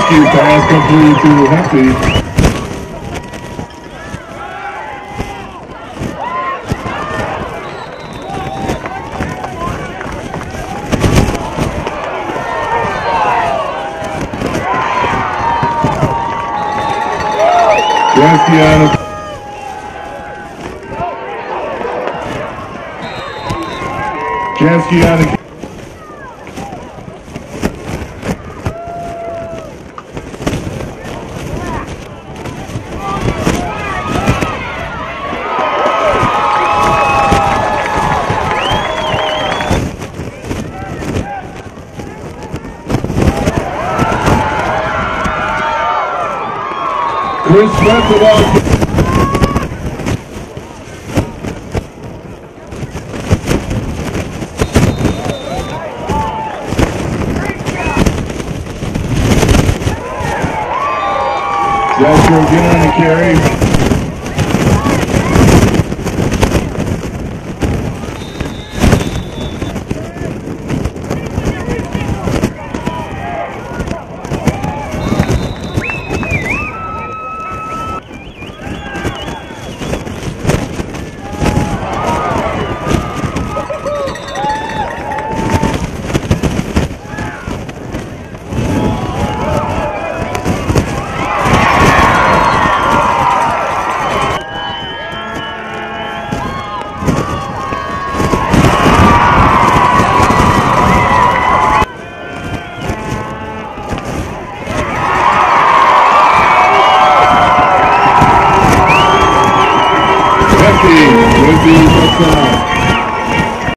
Rescue pass complete to Hefty. Rescue out of Jansky out of Chris Smith with all. Jasper again on the carry. Would be